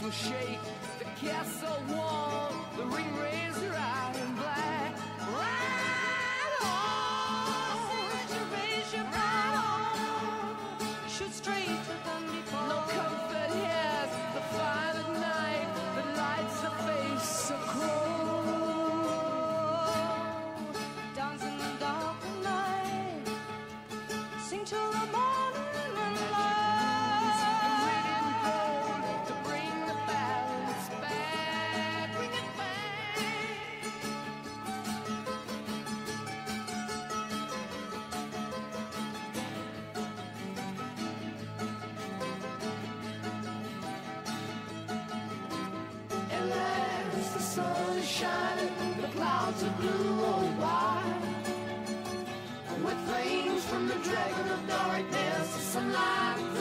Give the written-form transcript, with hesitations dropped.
will shake the castle wall, the ring razor iron black. Ride on, reservation, ride on, shoot straight to Dundee Fall. No comfort here, the fire at night that lights the face so cold. Dance in the dark of night, sing till the morning and light. Red and gold to bring the balance back, bring it back. At last the sun is shining, the clouds are blue or white, with flames from the dragon of darkness, the sunlight